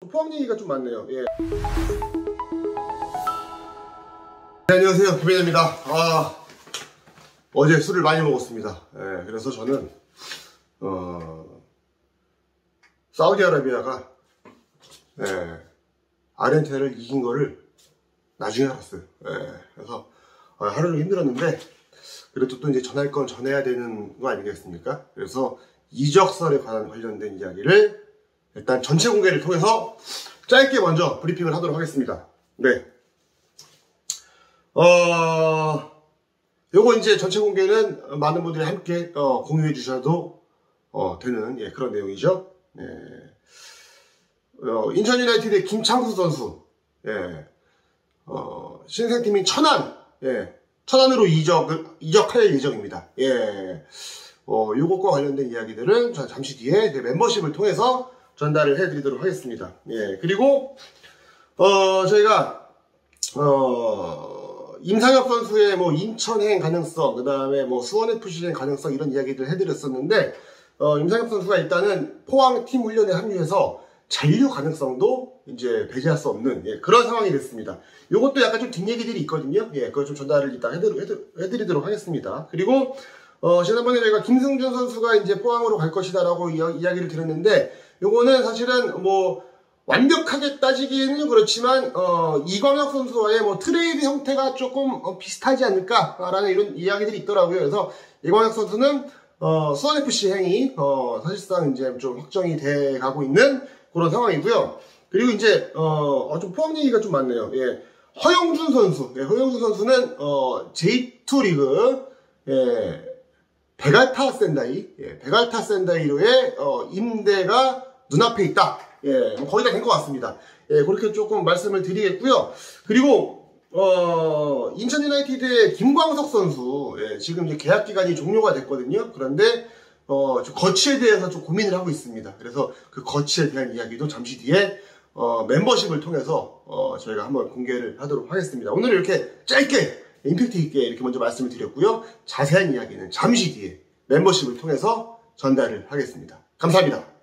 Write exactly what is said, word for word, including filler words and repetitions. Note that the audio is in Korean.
포항 얘기가 좀 많네요. 예. 네, 안녕하세요, 김현입니다. 아, 어제 술을 많이 먹었습니다. 예, 그래서 저는 어, 사우디아라비아가 예, 아르헨티나를 이긴 거를 나중에 알았어요. 예, 그래서 어, 하루 종일 힘들었는데 그래도 또 이제 전할 건 전해야 되는 거 아니겠습니까? 그래서 이적설에 관한 관련된 이야기를 일단 전체 공개를 통해서 짧게 먼저 브리핑을 하도록 하겠습니다. 네. 어, 요거 이제 전체 공개는 많은 분들이 함께 어, 공유해 주셔도 어, 되는 예, 그런 내용이죠. 예. 어, 인천 유나이티드의 김창수 선수, 예. 어, 신생팀인 천안, 예. 천안으로 이적을, 이적할 예정입니다. 예. 어, 요것과 관련된 이야기들은 잠시 뒤에 멤버십을 통해서 전달을 해드리도록 하겠습니다. 예. 그리고, 어, 저희가, 어, 임상혁 선수의 뭐 인천행 가능성, 그 다음에 뭐 수원에프씨행 가능성 이런 이야기들 해드렸었는데, 어, 임상혁 선수가 일단은 포항 팀 훈련에 합류해서 잔류 가능성도 이제 배제할 수 없는 예, 그런 상황이 됐습니다. 요것도 약간 좀 뒷얘기들이 있거든요. 예, 그걸 좀 전달을 이따 해드리, 해드, 해드리도록 하겠습니다. 그리고, 어, 지난번에 저희가 김승준 선수가 이제 포항으로 갈 것이다라고 이야, 이야기를 드렸는데, 요거는 사실은 뭐, 완벽하게 따지기에는 그렇지만, 어, 이광혁 선수와의 뭐 트레이드 형태가 조금 어, 비슷하지 않을까라는 이런 이야기들이 있더라고요. 그래서 이광혁 선수는, 어, 수원에프씨 행이, 어, 사실상 이제 좀 확정이 돼 가고 있는 그런 상황이고요. 그리고 이제, 어, 좀 포항 얘기가 좀 많네요. 예. 허영준 선수. 예, 허영준 선수는, 어, 제이 투 리그, 예, 베갈타 센다이, 예, 베갈타 센다이로의, 어, 임대가 눈앞에 있다. 예, 뭐 거의 다 된 것 같습니다. 예, 그렇게 조금 말씀을 드리겠고요. 그리고, 어, 인천 유나이티드의 김광석 선수, 예, 지금 이제 계약 기간이 종료가 됐거든요. 그런데, 어, 거치에 대해서 좀 고민을 하고 있습니다. 그래서 그 거치에 대한 이야기도 잠시 뒤에, 어, 멤버십을 통해서, 어, 저희가 한번 공개를 하도록 하겠습니다. 오늘 이렇게 짧게, 임팩트 있게 이렇게 먼저 말씀을 드렸고요. 자세한 이야기는 잠시 뒤에 멤버십을 통해서 전달을 하겠습니다. 감사합니다.